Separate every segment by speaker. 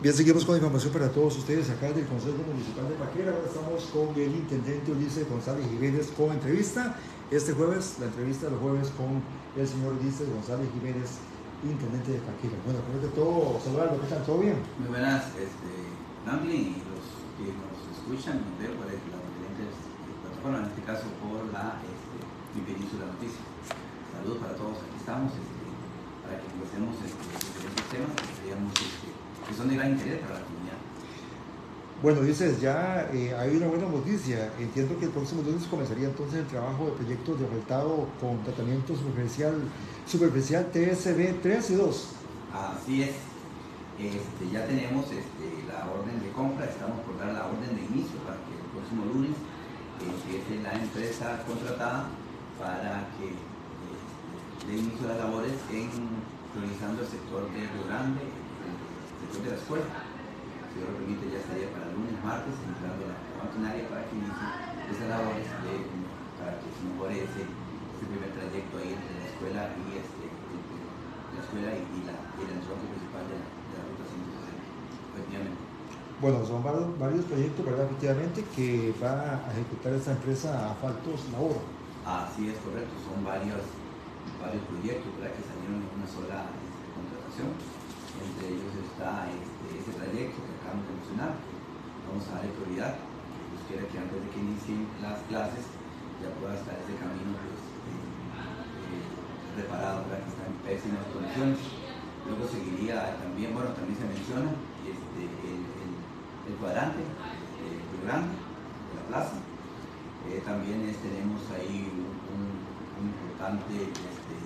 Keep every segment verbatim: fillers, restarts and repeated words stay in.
Speaker 1: Bien, seguimos con información para todos ustedes acá del Consejo Municipal de Paquera. Ahora estamos con el intendente Ulises González Jiménez con entrevista. Este jueves, la entrevista de los jueves con el señor Ulises González Jiménez, intendente de Paquera. Bueno, primero de todo, saludarlo, ¿qué tal? ¿Todo bien?
Speaker 2: Muy buenas, este, Franklin, y los que nos escuchan, nos ven por las diferentes plataformas, en este caso por la este, Mi Península Noticias. Saludos para todos, aquí estamos, este, para que conversemos este, diferentes temas que creemos este, que son de gran interés para la comunidad.
Speaker 1: Bueno, dices, ya eh, hay una buena noticia. Entiendo que el próximo lunes comenzaría entonces el trabajo de proyectos de asfaltado con tratamiento superficial, superficial T S B tres y dos.
Speaker 2: Así es, este, ya tenemos este, la orden de compra, estamos por dar la orden de inicio para que el próximo lunes empiece la empresa contratada para que este, dé inicio a las labores en priorizando el sector de Río Grande, el sector de la escuela. Si Dios lo permite, ya estaría para el lunes, martes, entrando la maquinaria para que inicie esas labores de, para que se mejore ese, ese primer trayecto ahí entre la escuela y este, la escuela y, y, la, y el entronque principal de la, de la ruta ciento sesenta, efectivamente.
Speaker 1: Bueno, son varios, varios proyectos, ¿verdad? Efectivamente, que va a ejecutar esta empresa Asfaltos Labor.
Speaker 2: Así es, correcto, son varios, varios proyectos, ¿verdad?, que salieron en una sola este, contratación. Entre ellos está este, ese trayecto que acabamos de mencionar, que vamos a darle prioridad, que Dios quiera que antes de que inicien las clases ya pueda estar ese camino pues, eh, eh, reparado, ¿verdad?, que está en pésimas condiciones. Luego seguiría también, bueno, también se menciona este, el, el, el cuadrante de Río Grande, de la plaza. Eh, también es, tenemos ahí un, un, un importante este,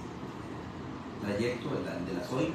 Speaker 2: trayecto de la, de la Zoila.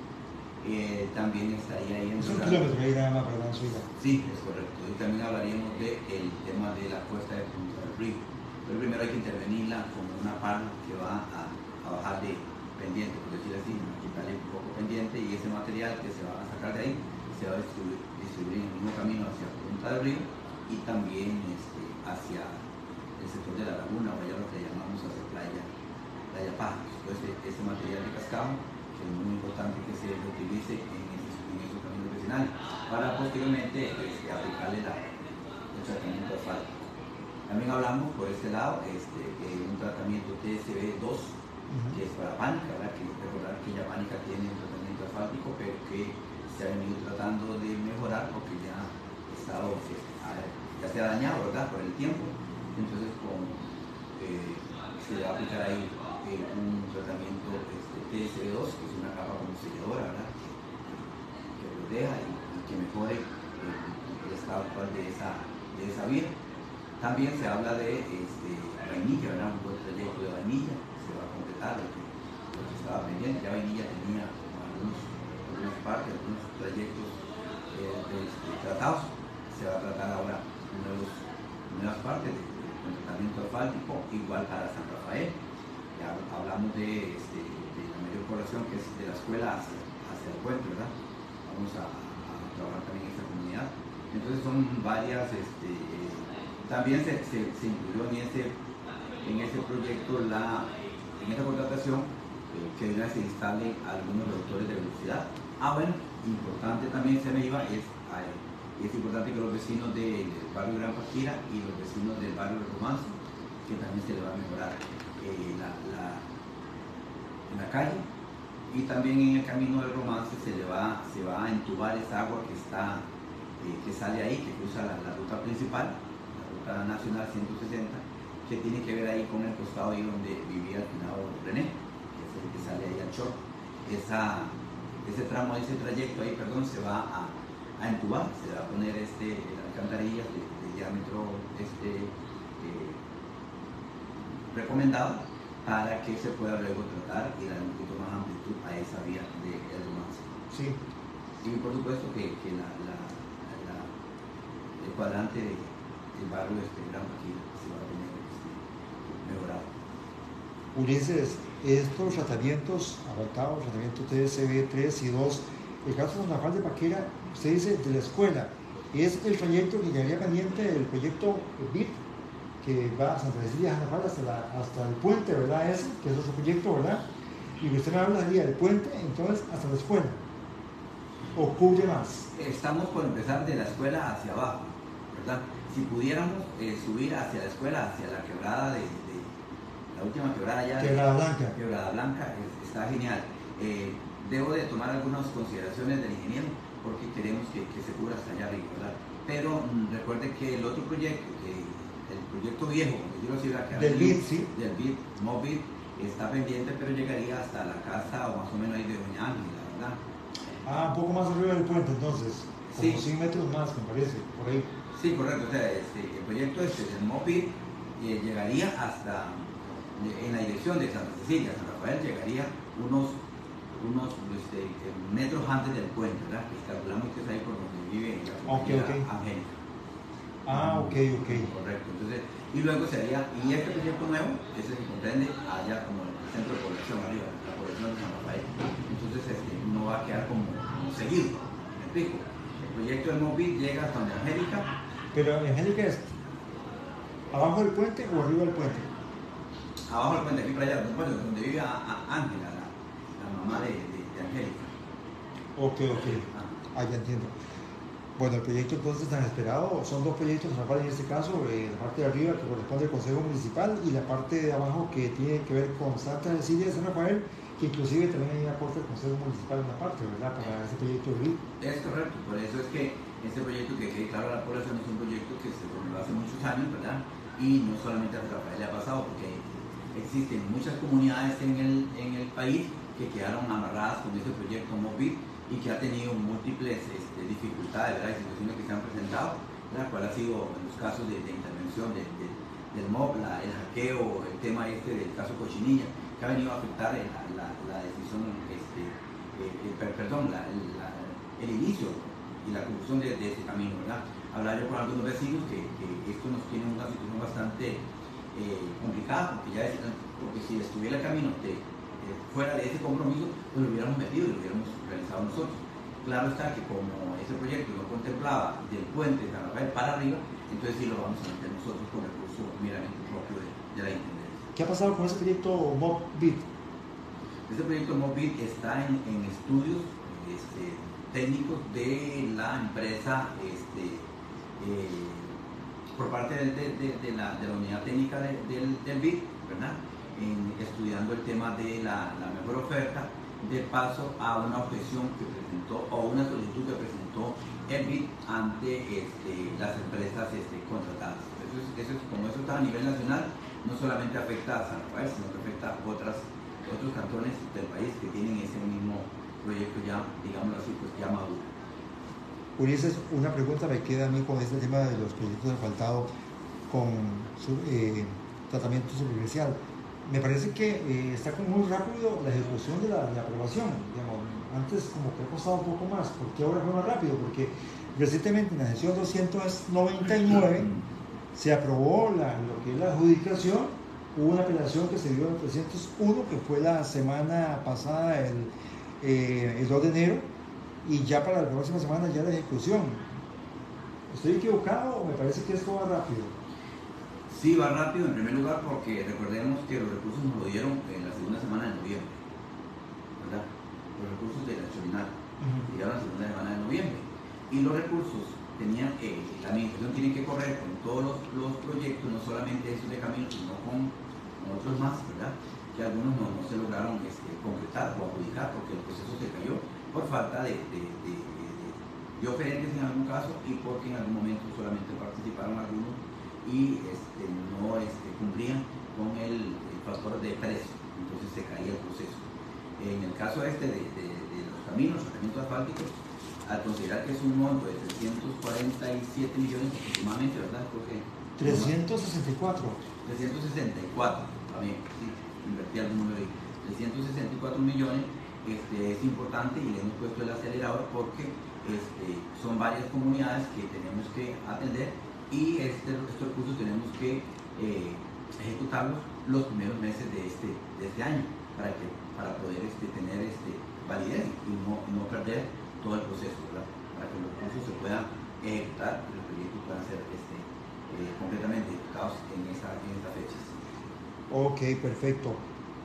Speaker 2: Eh, también estaría ahí en
Speaker 1: Es un kilómetro que hay nada más para la Zoila.
Speaker 2: Sí, es correcto. Y también hablaríamos del de tema de la cuesta de Punta del Río. Pero primero hay que intervenirla con una pala que va a, a bajar de pendiente, por decir así, a quitarle un poco pendiente, y ese material que se va a sacar de ahí se va a distribuir, distribuir en el mismo camino hacia Punta del Río y también este, hacia el sector de la laguna, o allá lo que llamamos hacia playa, playa Pájaros. Entonces, ese material de cascado es muy importante que se utilice en esos, en esos caminos vecinales para posteriormente este, aplicarle la, el tratamiento asfáltico. También hablamos por este lado este, de un tratamiento T S B dos, uh-huh, que es para Pánica, ¿verdad? Que recordar que ya Pánica tiene un tratamiento asfáltico, pero que se ha venido tratando de mejorar porque ya, estado, ya se ha dañado, ¿verdad?, por el tiempo. Entonces, con, eh, se va a aplicar ahí eh, un tratamiento este, T S B dos, que es una capa como selladora, ¿verdad?, que, que rodea y, y que mejore el, el estado actual de esa, de esa vía. También se habla de este, vainilla, ¿verdad?, un buen proyecto de vainilla, se va a completar lo que, lo que estaba pendiente. Ya vainilla tenía algunos, algunas partes, algunos trayectos eh, este, tratados. Se va a tratar ahora nuevos, nuevas partes de, de tratamiento asfáltico, igual para San Rafael. Ya hablamos de, este, de la mayor población que es de la escuela hacia, hacia el puente, ¿verdad? Vamos a, a trabajar también en esta comunidad. Entonces son varias, este, también se, se, se incluyó en ese, en ese proyecto, la, en esta contratación, eh, que de una vez se instalen algunos reductores de velocidad. Ah, bueno, importante también se me iba, es, eh, es importante que los vecinos de, del barrio Gran Paquira y los vecinos del barrio de Romance, que también se les va a mejorar eh, la, la, en la calle, y también en el camino del Romance se le va, se va a entubar esa agua que está, eh, que sale ahí, que cruza la, la ruta principal, nacional ciento sesenta, que tiene que ver ahí con el costado ahí donde vivía el finado René, que es el que sale ahí al Chor. Esa, ese tramo, ese trayecto ahí, perdón, se va a, a entubar, se le va a poner este, alcantarillas de, de diámetro este, eh, recomendado para que se pueda luego tratar y dar un poquito más amplitud a esa vía de El Romance.
Speaker 1: Sí.
Speaker 2: Y por supuesto que, que la, la, la, el cuadrante de el barrio este, Gran Paquira se va a tener este, mejorado.
Speaker 1: Ulises, estos tratamientos avanzados, tratamientos T S B tres y dos, el caso de San Rafael de Paquera, usted dice de la escuela, es el trayecto que quedaría pendiente del proyecto B I T, que va a Santa Cecilia, San Rafael, hasta, la, hasta el puente, ¿verdad? Ese, que es otro proyecto, ¿verdad? Y usted me hablaría del puente, entonces, hasta la escuela. o cubre más?
Speaker 2: Estamos por empezar de la escuela hacia abajo, ¿verdad? Si pudiéramos eh, subir hacia la escuela, hacia la quebrada de, de la última quebrada ya.
Speaker 1: Quebrada Blanca.
Speaker 2: Quebrada Blanca, es, está genial. Eh, debo de tomar algunas consideraciones del ingeniero porque queremos que, que se cubra hasta allá arriba, ¿verdad? Pero mmm, recuerde que el otro proyecto, que el proyecto viejo, como yo lo decía, que
Speaker 1: del B I D, sí.
Speaker 2: Del B I D, MOBID, está pendiente, pero llegaría hasta la casa o más o menos ahí de Doña Ángela, ¿verdad?
Speaker 1: Ah, un poco más arriba del puente entonces, como
Speaker 2: sí.
Speaker 1: cien metros más, me parece, por ahí.
Speaker 2: Sí, correcto, o sea, este, el proyecto este del MOBID eh, llegaría hasta, en la dirección de Santa Cecilia, San Rafael, llegaría unos, unos este, metros antes del puente, ¿verdad? Que calculamos que es ahí por donde vive la
Speaker 1: okay, okay.
Speaker 2: Angélica.
Speaker 1: Ah, ok, ok.
Speaker 2: Correcto, entonces, y luego sería, y este proyecto nuevo, ese que comprende allá como el centro de población arriba, la población de San Rafael, entonces este, no va a quedar como, como seguido, me explico. El proyecto del MOBID llega hasta donde Angélica.
Speaker 1: Pero Angélica es abajo del puente o arriba del puente?
Speaker 2: Abajo del puente, aquí para allá, bueno, donde vive Ángela, la, la mamá de, de, de Angélica.
Speaker 1: Ok, ok, ah, ya entiendo. Bueno, el proyecto entonces tan esperado, son dos proyectos en este caso, eh, la parte de arriba que corresponde al Consejo Municipal y la parte de abajo que tiene que ver con Santa Cecilia de San Rafael, que inclusive también hay aporte del Consejo Municipal en una parte, ¿verdad? Para ese proyecto de R I.
Speaker 2: Es correcto, por eso es que este proyecto que quede claro a la población es un proyecto que se formuló hace muchos años, ¿verdad? Y no solamente a San Rafael le ha pasado, porque existen muchas comunidades en el, en el país que quedaron amarradas con ese proyecto MOBID y que ha tenido múltiples este, dificultades, ¿verdad? Situaciones que se han presentado, ¿verdad? Cuál ha sido en los casos de, de intervención de, de, del MOB, la, el hackeo, el tema este del caso Cochinilla, que ha venido a afectar la, la, la decisión, este, eh, eh, perdón, la, la, el inicio y la conclusión de, de ese camino, ¿verdad? Hablar yo con algunos vecinos que, que esto nos tiene una situación bastante eh, complicada, porque ya es, porque si estuviera el camino de fuera de ese compromiso, pues lo hubiéramos metido y lo hubiéramos realizado nosotros. Claro está que como ese proyecto no contemplaba del puente de San Rafael para arriba, entonces sí lo vamos a meter nosotros con recurso meramente propio de, de la Intendencia.
Speaker 1: ¿Qué ha pasado con ese proyecto MOBID?
Speaker 2: Este proyecto MOBID está en, en estudios este, técnicos de la empresa este, eh, por parte de, de, de, de, la, de la unidad técnica de, del, del B I D, ¿verdad? En, estudiando el tema de la, la mejor oferta de paso a una objeción que presentó o una solicitud que presentó el B I D ante este, las empresas este, contratadas. Eso es, eso es, como eso está a nivel nacional, no solamente afecta a San Rafael, sino que afecta a otras, otros cantones del país que tienen ese mismo proyecto ya, digámoslo así, pues ya maduro.
Speaker 1: Ulises, una pregunta me queda a mí con este tema de los proyectos asfaltados con su, eh, tratamiento superficial. Me parece que eh, está como muy rápido la ejecución de la, de la aprobación. Digamos, antes como que ha costado un poco más. ¿Por qué ahora fue más rápido? Porque recientemente en la sesión doscientos noventa y nueve se aprobó la, lo que es la adjudicación. Hubo una apelación que se dio en el trescientos uno, que fue la semana pasada, el, eh, el dos de enero, y ya para la próxima semana ya la ejecución. ¿Estoy equivocado o me parece que esto va rápido?
Speaker 2: Sí, va rápido en primer lugar porque recordemos que los recursos nos lo dieron en la segunda semana de noviembre, ¿verdad? Los recursos de la Chorinal uh-huh. llegaron la segunda semana de noviembre y los recursos tenían, eh, la administración tiene que correr con todos los, los proyectos, no solamente esos de caminos, sino con, con otros más, ¿verdad? Que algunos no, no se lograron este, concretar o adjudicar porque el proceso se cayó por falta de, de, de, de, de oferentes en algún caso y porque en algún momento solamente participaron algunos y este, no este, cumplían con el, el factor de precio, entonces se caía el proceso. En el caso este de, de, de los caminos, tratamientos asfálticos, al considerar que es un monto de trescientos cuarenta y siete millones aproximadamente, ¿verdad? Porque,
Speaker 1: trescientos sesenta y cuatro.
Speaker 2: trescientos sesenta y cuatro, también, sí, invertí algún número ahí. trescientos sesenta y cuatro millones este, es importante y le hemos puesto el acelerador porque este, son varias comunidades que tenemos que atender y este, estos recursos tenemos que eh, ejecutarlos los primeros meses de este, de este año para, que, para poder este, tener este, validez y no, no perder todo el proceso, ¿verdad? Para que los recursos se puedan ejecutar y los proyectos puedan ser este, eh, completamente ejecutados en, esta, en estas fechas.
Speaker 1: Ok, perfecto.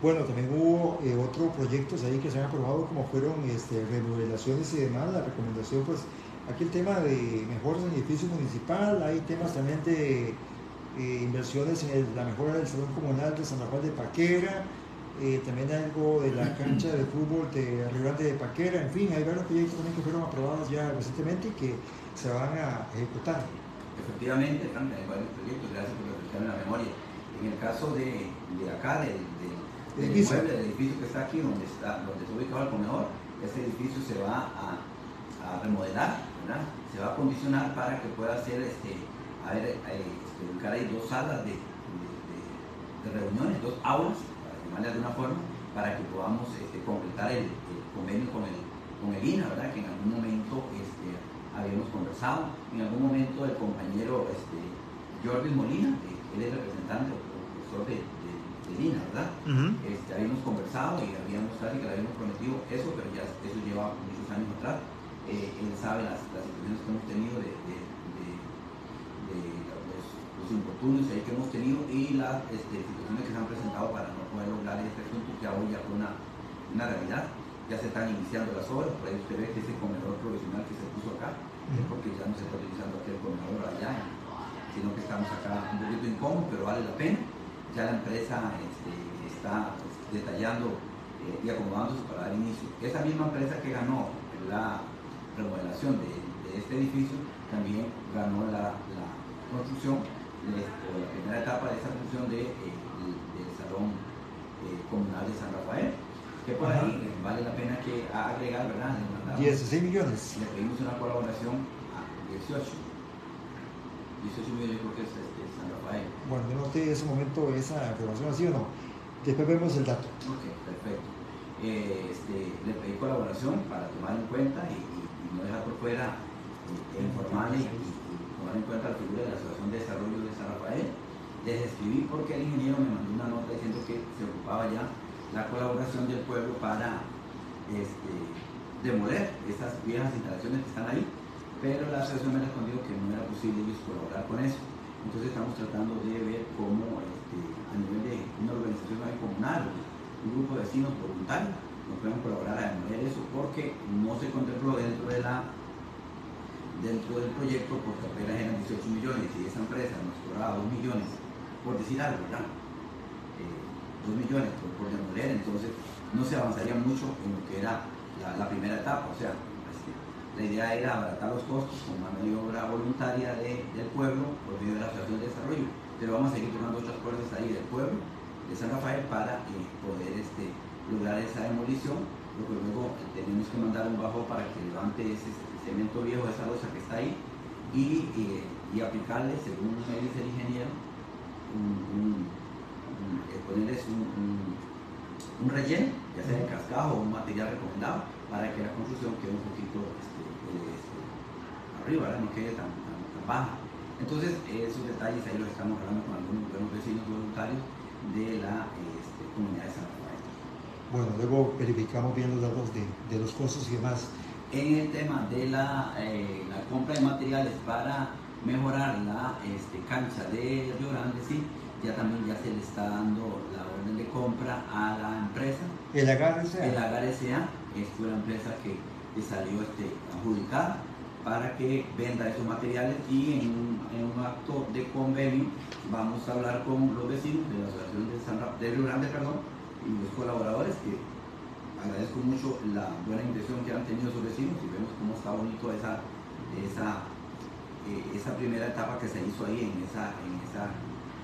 Speaker 1: Bueno, también hubo eh, otros proyectos ahí que se han aprobado, como fueron este, remodelaciones y demás. La recomendación, pues, aquí el tema de mejoras en el edificio municipal, hay temas también de eh, inversiones en el, la mejora del Salón Comunal de San Rafael de Paquera, eh, también algo de la cancha de fútbol de Río Grande de Paquera, en fin, hay varios proyectos también que fueron aprobados ya recientemente y que se van a ejecutar.
Speaker 2: Efectivamente, Frank, hay varios proyectos, gracias por refrescarme la memoria. En el caso de, de acá, del, del, del
Speaker 1: Edificio.
Speaker 2: inmueble, del edificio que está aquí, donde está, donde está ubicado el comedor, este edificio se va a, a remodelar, ¿verdad? Se va a acondicionar para que pueda ser, este, a ver, eh, este, ubicar ahí dos salas de, de, de, de reuniones, dos aulas, para llamarle de alguna forma, para que podamos este, completar el, el convenio con el, con el I N A, ¿verdad? Que en algún momento este, habíamos conversado. En algún momento el compañero este, Jordi Molina, eh, él es representante, profesor de, de, de I N A, ¿verdad? Uh-huh. este, habíamos conversado y habíamos casi que le habíamos prometido eso, pero ya eso lleva muchos años atrás. Eh, él sabe las, las situaciones que hemos tenido de, de, de, de los, los infortunios ahí que hemos tenido y las este, situaciones que se han presentado para no poder lograr este asunto que hoy ya fue una, una realidad. Ya se están iniciando las obras, por ahí usted ve que ese comedor provisional que se puso acá, uh-huh. es porque ya no se está utilizando aquel comedor allá, sino que estamos acá un poquito incómodos, pero vale la pena. Ya la empresa este, está pues, detallando eh, y acomodándose para dar inicio. Esa misma empresa que ganó la remodelación de, de este edificio también ganó la, la construcción de, o la primera etapa de esa construcción de, eh, del, del Salón eh, Comunal de San Rafael, que por Ajá. ahí eh, vale la pena que agregar, ¿verdad?
Speaker 1: dieciséis millones.
Speaker 2: Le pedimos una colaboración a dieciocho. dieciocho millones, yo creo que es este, San Rafael.
Speaker 1: Bueno, yo noté en ese momento esa información, ¿así o no? Después vemos el dato.
Speaker 2: Ok, perfecto. Eh, este, le pedí colaboración para tomar en cuenta y, y, y no dejar por fuera eh, informar y, y, y tomar en cuenta la figura de la Asociación de Desarrollo de San Rafael. Les escribí porque el ingeniero me mandó una nota diciendo que se ocupaba ya la colaboración del pueblo para este, demoler esas viejas instalaciones que están ahí, pero la asociación me respondió que no era posible ellos colaborar con eso. Entonces estamos tratando de ver cómo este, a nivel de una organización comunal, un grupo de vecinos voluntarios, nos pueden colaborar a demoler eso, porque no se contempló dentro de la dentro del proyecto, porque apenas eran dieciocho millones y esa empresa nos cobraba dos millones, por decir algo, ¿verdad? Eh, dos millones por, por demoler, entonces no se avanzaría mucho en lo que era la, la primera etapa, o sea, este, la idea era abaratar los costos con una maniobra voluntaria de, del pueblo por medio de la Asociación de Desarrollo, pero vamos a seguir tomando otras fuerzas ahí del pueblo de San Rafael para eh, poder este, lograr esa demolición, porque luego eh, tenemos que mandar un bajo para que levante ese cemento viejo, esa losa que está ahí, y, eh, y aplicarle, según me dice el ingeniero, un, un, un, eh, ponerles un, un, un relleno, ya sea de cascajo o un material recomendado, para que la construcción quede un poquito este, este, arriba, ¿verdad? No quede tan, tan, tan baja. Entonces, esos detalles ahí los estamos hablando con algunos buenos vecinos voluntarios de la este, comunidad de San Rafael.
Speaker 1: Bueno, luego verificamos bien los datos de, de los costos y demás.
Speaker 2: En el tema de la, eh, la compra de materiales para mejorar la este, cancha de Río Grande, sí, ya también ya se le está dando la orden de compra a la empresa.
Speaker 1: ¿El Agar S A?
Speaker 2: El Agar S A es una empresa que, que salió este, adjudicada para que venda esos materiales, y en un, en un acto de convenio vamos a hablar con los vecinos de la Asociación de, San Ra- de Río Grande, perdón, y los colaboradores, que agradezco mucho la buena intención que han tenido esos vecinos, y vemos cómo está bonito esa, esa, eh, esa primera etapa que se hizo ahí en esa, en esa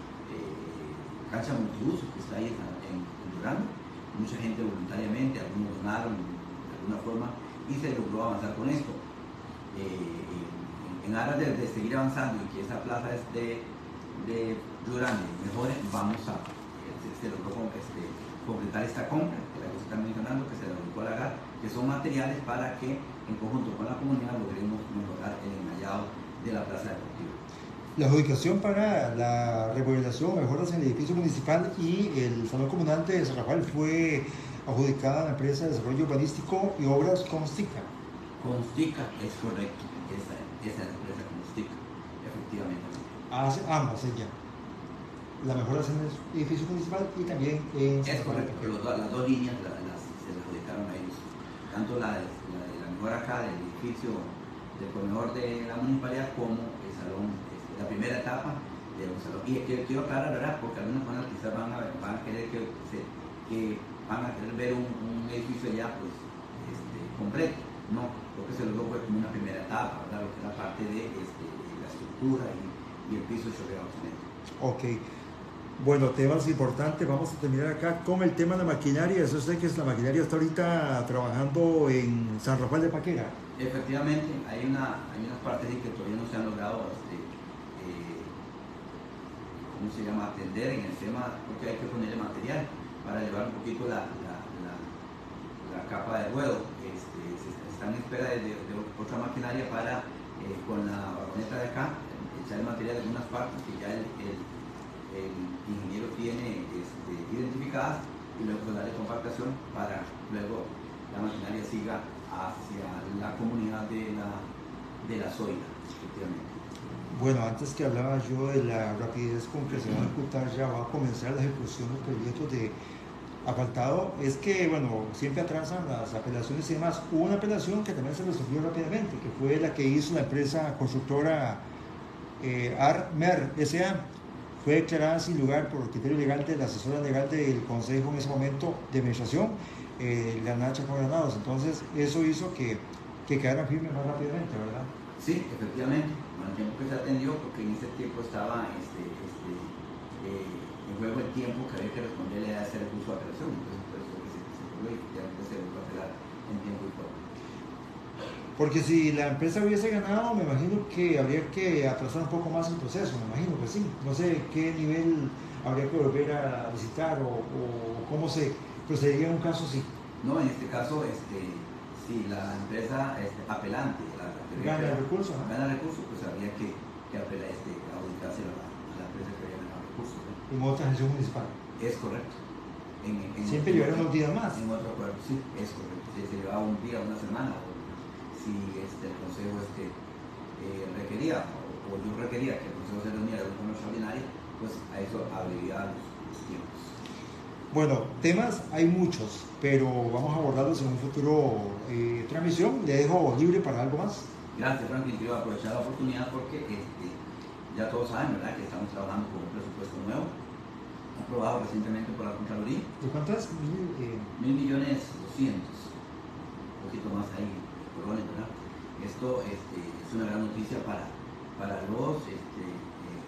Speaker 2: eh, cancha multiuso que está ahí en, en Durango. Mucha gente voluntariamente, algunos donaron de alguna forma y se logró avanzar con esto. Eh, en, en aras de, de seguir avanzando y que esa plaza es de, de Río Grande mejore, vamos a se, se logró este, completar esta compra, que la que se está mencionando, que se le dedicó a Agar, que son materiales para que en conjunto con la comunidad logremos mejorar el enmayado de la plaza deportiva.
Speaker 1: La adjudicación para la remodelación, mejoras en el edificio municipal y el Salón Comunal de San Rafael fue adjudicada a la empresa de desarrollo urbanístico y obras Constica.
Speaker 2: Constica, es correcto, esa, esa es la empresa Constica, efectivamente.
Speaker 1: Hace ambas ella. la mejora en el edificio municipal y también en...
Speaker 2: Es correcto, pero los, las dos líneas las, las, se las adjudicaron a ellos. Tanto la de la, de la mejora acá del edificio del comedor de la municipalidad como el salón, este, la primera etapa de un salón. Y quiero, quiero aclarar, ¿verdad? Porque algunas personas quizás van a, van a querer que, se, que van a querer ver un, un edificio ya pues este, completo. No, lo que se logró fue como una primera etapa, ¿verdad? Lo que es la parte de, este, de la estructura y, y el piso chorreado cemento.
Speaker 1: Ok. Bueno, temas importantes. Vamos a terminar acá con el tema de la maquinaria. Eso sé que la maquinaria está ahorita trabajando en San Rafael de Paquera.
Speaker 2: Efectivamente, hay, una, hay unas partes que todavía no se han logrado, este, eh, ¿cómo se llama?, atender en el tema, porque hay que ponerle material para elevar un poquito la, la, la, la capa de ruedo. Este, se está en espera de, de, de otra maquinaria para, eh, con la vagoneta de acá, echar el material en unas partes que ya el, el el ingeniero tiene este, identificadas y luego darle compactación para luego la maquinaria siga hacia la comunidad de la, de la Zoila, efectivamente.
Speaker 1: Bueno, antes que hablaba yo de la rapidez con que se va a ejecutar, ya va a comenzar la ejecución de proyectos de asfaltado. Es que, bueno, siempre atrasan las apelaciones y demás. Hubo una apelación que también se resolvió rápidamente, que fue la que hizo la empresa constructora eh, Armer S A Fue declarada sin lugar por criterio legal de la asesora legal del Consejo en ese momento de Administración, eh, la Nacha con Granados. Entonces, eso hizo que, que quedaran firmes más rápidamente, ¿verdad?
Speaker 2: Sí, efectivamente. Bueno, el tiempo que se atendió, porque en ese tiempo estaba este, este, eh, en juego el tiempo que había que responderle a ese recurso de apelación. Entonces, por eso que se, se pudo y efectivamente se volvió a apelar en tiempo y forma.
Speaker 1: Porque si la empresa hubiese ganado, me imagino que habría que atrasar un poco más el proceso, me imagino que sí. No sé qué nivel habría que volver a visitar o, o cómo se procedería en un caso así.
Speaker 2: No, en este caso, este, si la empresa este, apelante la, la
Speaker 1: gana el recurso, ¿no?
Speaker 2: gana el recurso, pues habría que, que apelar, este, adjudicarse a la, a la empresa que había ganado el recurso, ¿no?
Speaker 1: En otra gestión municipal.
Speaker 2: Es correcto. En, en
Speaker 1: Siempre llevaron unos días más.
Speaker 2: En otro acuerdo, sí, es correcto. Si se llevaba un día, una semana, o si este, el Consejo este, eh, requería, o, o yo requería que el Consejo se reuniera de una extraordinaria, pues a eso abreviaba los, los tiempos.
Speaker 1: Bueno, temas hay muchos, pero vamos a abordarlos en un futuro eh, transmisión. Le dejo libre para algo más.
Speaker 2: Gracias, Franklin. Quiero aprovechar la oportunidad porque este, ya todos saben, ¿verdad?, que estamos trabajando con un presupuesto nuevo, aprobado recientemente por la Contraloría.
Speaker 1: ¿De cuántas? Mil, eh...
Speaker 2: Mil millones doscientos, un poquito más ahí, corones, ¿verdad? Esto este, es una gran noticia para, para los este, eh,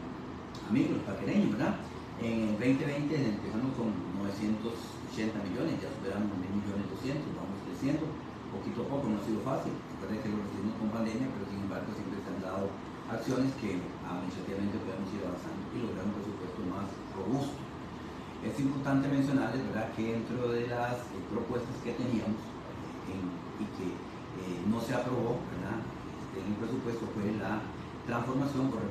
Speaker 2: amigos paquereños, ¿verdad? En el veinte veinte empezamos con novecientos ochenta millones, ya superamos mil millones doscientos, vamos creciendo poquito a poco, no ha sido fácil. Recuerden que lo recibimos con pandemia, pero sin embargo siempre se han dado acciones que administrativamente podemos ir avanzando y lograr un presupuesto más robusto. Es importante mencionarles, ¿verdad?, que dentro de las eh, propuestas que teníamos eh, en, y que eh, no se aprobó, ¿verdad?, este, en el presupuesto fue la transformación o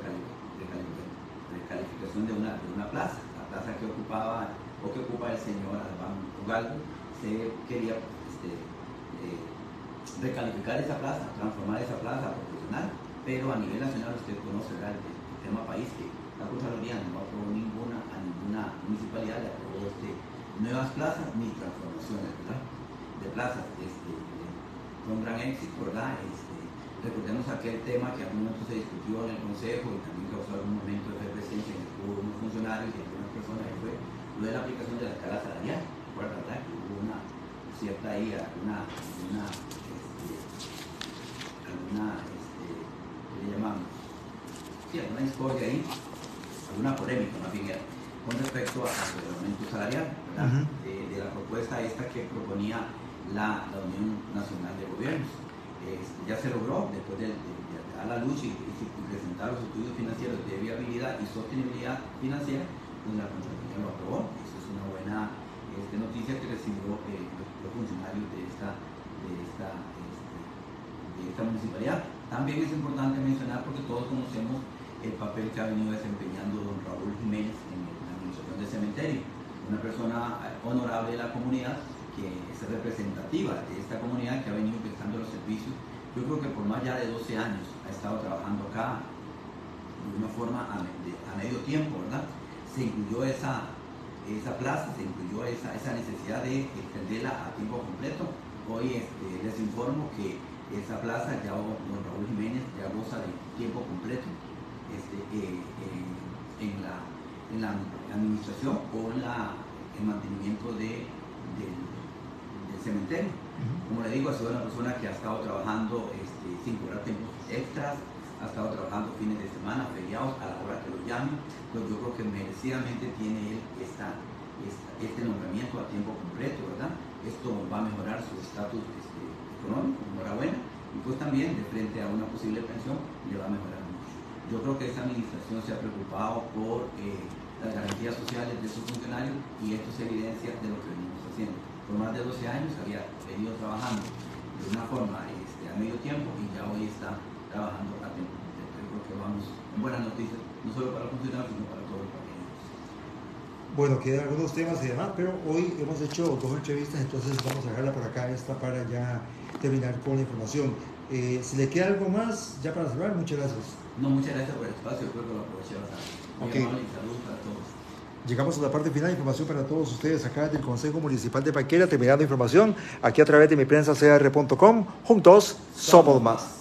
Speaker 2: recalificación de una, de una plaza. La plaza que ocupaba o que ocupa el señor Albán Ugaldo, se quería este, eh, recalificar esa plaza, transformar esa plaza profesional, pero a nivel nacional usted conoce, ¿verdad?, el, el tema país, que la Contraloría no aprobó ninguna, a ninguna municipalidad le aprobó este, nuevas plazas ni transformaciones, ¿verdad?, de plazas. Este, fue un gran éxito, ¿verdad? Este, recordemos aquel tema que a algún momento se discutió en el Consejo y también causó algún momento de efervescencia en el que hubo unos funcionarios y algunas personas, que fue lo de la aplicación de la escala salarial, ¿recuerda, verdad?, que hubo una cierta ahí, alguna, alguna, este, alguna este, ¿qué le llamamos? Sí, alguna discordia ahí, alguna polémica más bien era, con respecto al aumento salarial, ¿verdad? Uh-huh. de, de la propuesta esta que proponía la, la Unión Nacional de Gobiernos. Este, ya se logró después de, de, de dar la luz y, y presentar los estudios financieros de viabilidad y sostenibilidad financiera, pues la Contraloría lo aprobó. Eso es una buena este, noticia que recibió eh, los, los funcionarios de esta, de, esta, este, de esta municipalidad. También es importante mencionar, porque todos conocemos el papel que ha venido desempeñando don Raúl Jiménez en la administración del cementerio, una persona honorable de la comunidad, que es representativa de esta comunidad, que ha venido prestando los servicios. Yo creo que por más ya de doce años ha estado trabajando acá de una forma a, de, a medio tiempo, ¿verdad? se incluyó esa, esa plaza, se incluyó esa, esa necesidad de extenderla a tiempo completo. Hoy este, les informo que esa plaza ya don Raúl Jiménez ya goza de tiempo completo este, eh, eh, en, la, en la administración o en la, el mantenimiento de, de, del cementerio. Como le digo, ha sido una persona que ha estado trabajando este, sin cobrar tiempos extras, ha estado trabajando fines de semana, feriados, a la hora que lo llamen. Pues yo creo que merecidamente tiene él esta, esta, este nombramiento a tiempo completo, ¿verdad? Esto va a mejorar su estatus este, económico, enhorabuena, y pues también de frente a una posible pensión le va a mejorar mucho. Yo creo que esta administración se ha preocupado por eh, las garantías sociales de sus funcionarios y esto es evidencia de lo que venimos haciendo. Por más de doce años había venido trabajando de una forma este, a medio tiempo y ya hoy está trabajando a tiempo completo. Yo creo que vamos en buenas noticias, no solo para los funcionarios, sino para todos los compañeros.
Speaker 1: Bueno, quedan algunos temas y demás, pero hoy hemos hecho dos entrevistas, entonces vamos a dejarla por acá, esta para ya terminar con la información. Eh, si le queda algo más, ya para cerrar, muchas gracias.
Speaker 2: No, muchas gracias por el espacio, yo creo que lo aproveché bastante. Muy
Speaker 1: Okay.
Speaker 2: amable y saludos para todos.
Speaker 1: Llegamos a la parte final, información para todos ustedes acá del Consejo Municipal de Paquera, terminando información aquí a través de mi prensa C R punto com. Juntos somos más.